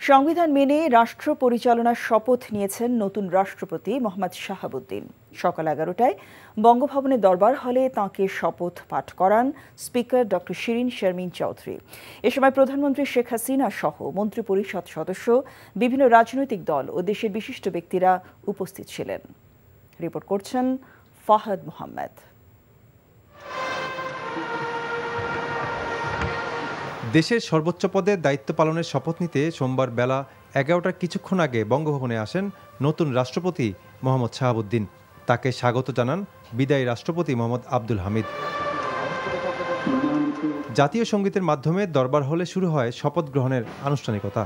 সংবিধান মেনে রাষ্ট্র পরিচালনার শপথ নিয়েছেন নতুন রাষ্ট্রপতি মোহাম্মদ শাহাবুদ্দিন। সকাল 11টায় বঙ্গভবনের দরবার হলে তাঁকে শপথ পাঠ করান স্পিকার ডক্টর শিরিন শারমিন চৌধুরী। এ সময় প্রধানমন্ত্রী শেখ হাসিনা সহ মন্ত্রিপরিষদ সদস্য, বিভিন্ন রাজনৈতিক দল ও দেশের বিশিষ্ট ব্যক্তিরা উপস্থিত ছিলেন। রিপোর্ট করছেন ফাহাদ মোহাম্মদ। দেশের সর্বোচ্চ পদে দায়িত্ব পালনের শপথ নিতে সোমবার বেলা 11টার কিছুক্ষণ আগে বঙ্গভবনে আসেন নতুন রাষ্ট্রপতি মোহাম্মদ শাহাবুদ্দিন। তাকে স্বাগত জানান বিদায়ী রাষ্ট্রপতি মোহাম্মদ আব্দুল হামিদ। জাতীয় সঙ্গীতের মাধ্যমে দরবার হলে শুরু হয় শপথ গ্রহণের আনুষ্ঠানিকতা।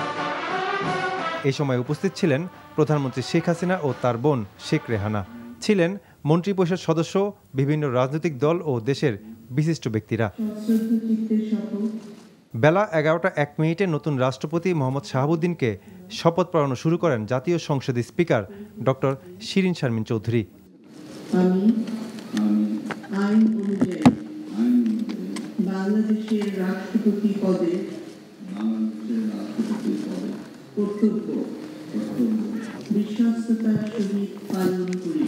এই সময় উপস্থিত ছিলেন প্রধানমন্ত্রী শেখ হাসিনা ও তার বোন শেখ রেহানা, ছিলেন মন্ত্রিপরিষদ সদস্য, বিভিন্ন রাজনৈতিক দল ও দেশের বিশিষ্ট ব্যক্তিরা। বেলা 11টা 1 মিনিটে নতুন রাষ্ট্রপতি মোহাম্মদ শাহাবুদ্দিনকে শপথ পড়ানো শুরু করেন জাতীয় সংসদের স্পিকার ডক্টর শিরিন শারমিন চৌধুরী। বাংলাদেশের রাষ্ট্রপতি পদে বিশ্বস্ততার সহিত পালন করি।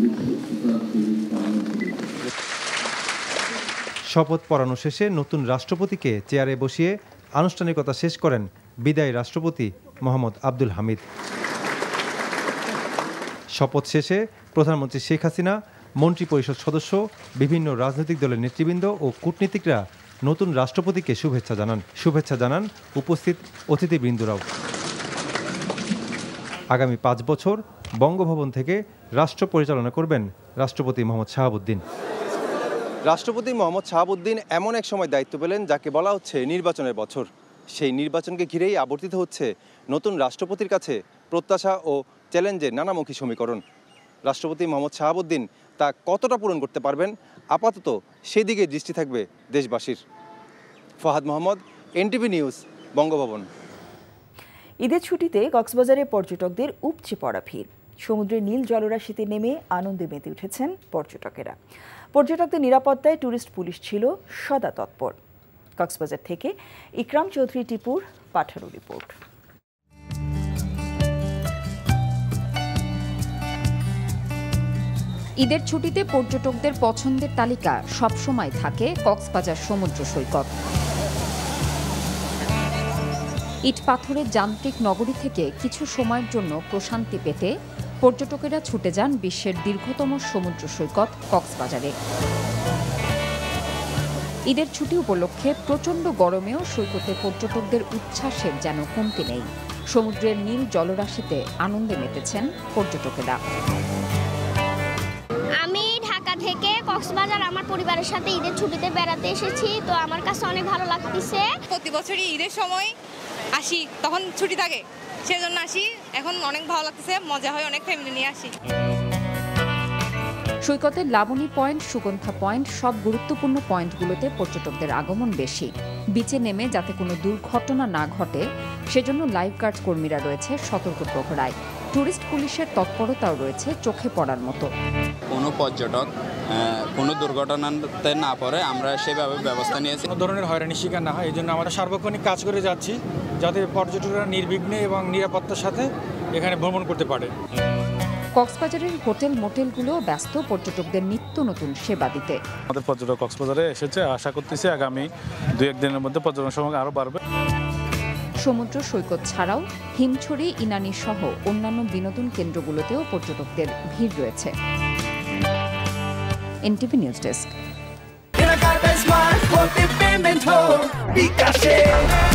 শপথ পড়ানো শেষে নতুন রাষ্ট্রপতিকে চেয়ারে বসিয়ে আনুষ্ঠানিকতা শেষ করেন বিদায়ী রাষ্ট্রপতি মোহাম্মদ আব্দুল হামিদ। শপথ শেষে প্রধানমন্ত্রী শেখ হাসিনা, মন্ত্রিপরিষদ সদস্য, বিভিন্ন রাজনৈতিক দলের নেতৃবৃন্দ ও কূটনীতিকরা নতুন রাষ্ট্রপতিকে শুভেচ্ছা জানান উপস্থিত অতিথিবৃন্দরাও। আগামী 5 বছর বঙ্গভবন থেকে রাষ্ট্র পরিচালনা করবেন রাষ্ট্রপতি মোহাম্মদ শাহাবুদ্দিন। রাষ্ট্রপতি মোহাম্মদ শাহাবুদ্দিন এমন এক সময় দায়িত্ব পেলেন যাকে বলা হচ্ছে নির্বাচনের বছর। সেই নির্বাচনকে ঘিরেই আবর্তিত হচ্ছে নতুন রাষ্ট্রপতির কাছে প্রত্যাশা ও চ্যালেঞ্জের নানামুখী সমীকরণ। রাষ্ট্রপতি মোহাম্মদ শাহাবুদ্দিন তা কতটা পূরণ করতে পারবেন, আপাতত সেদিকে দৃষ্টি থাকবে দেশবাসীর। Fahad Mohammad, NTV news, Bangabhaban. ঈদের ছুটিতে কক্সবাজারে পর্যটকদের উপচে পড়া ভিড়। সমুদ্রের নীল জলরাশিতে নেমে আনন্দে মেতে উঠেছেন পর্যটকেরা। পর্যটকদের নিরাপত্তায় ট্যুরিস্ট পুলিশ ছিল সদা তৎপর। কক্সবাজার থেকে ইকরাম চৌধুরী টিপুর পাঠানো রিপোর্ট। ঈদের ছুটিতে পর্যটকদের পছন্দের তালিকা সবসময় থাকে কক্সবাজার সমুদ্র সৈকত। ইট পাথরের যান্ত্রিক নগরী থেকে কিছু সময়ের জন্য প্রশান্তি পেতে পর্যটকেরা ছুটে যান বিশ্বের দীর্ঘতম সমুদ্র সৈকত কক্সবাজারে। ঈদের ছুটি উপলক্ষে প্রচণ্ড গরমেও সৈকতে পর্যটকদের উচ্ছ্বাসের যেন কমতি নেই। সমুদ্রের নীল জলরাশিতে আনন্দে মেতেছেন পর্যটকেরা। আমি ঢাকা থেকে কক্সবাজার আমার পরিবারের সাথে ঈদের ছুটিতে বেড়াতে এসেছি, তো আমার কাছে অনেক ভালো লাগতেছে। প্রতি বছরই ঈদের সময় আসি, তখন ছুটি থাকে, সেজন্য আসি। এখন অনেক ভালো লাগতেছে, মজা হয়, অনেক ফ্যামিলি নিয়ে আসি। সৈকতের লাবণী পয়েন্ট, সুগন্ধা পয়েন্ট, সব গুরুত্বপূর্ণ পয়েন্টগুলোতে পর্যটকদের আগমন বেশি। বিচে নেমে যাতে কোনো দুর্ঘটনা না ঘটে সেজন্য লাইফ গার্ড কর্মীরা রয়েছে সতর্ক প্রহরায়। টুরিস্ট পুলিশের তৎপরতাও রয়েছে চোখে পড়ার মতো। কোনো পর্যটক কোনো দুর্ঘটনাতে না পড়ে আমরা সেভাবে ব্যবস্থা নিয়েছি। কোনো ধরনের হয়রানির শিকার না হয়, এই জন্য আমরা সার্বক্ষণিক কাজ করে যাচ্ছি যাতে পর্যটকরা নির্বিঘ্নে এবং নিরাপত্তার সাথে এখানে ভ্রমণ করতে পারে। কক্সবাজারের হোটেল মোটেলগুলো ব্যস্ত পর্যটকদের নিত্য নতুন সেবা দিতে। আমাদের পর্যটক কক্সবাজারে এসেছে, আশা করতেছি আগামী 2-1 দিনের মধ্যে পর্যটন সংখ্যা আরও বাড়বে। সমুদ্র সৈকত ছাড়াও হিমছড়ি, ইনানি সহ অন্যান্য বিনোদন কেন্দ্রগুলোতেও পর্যটকদের ভিড় রয়েছে। NTV news desk.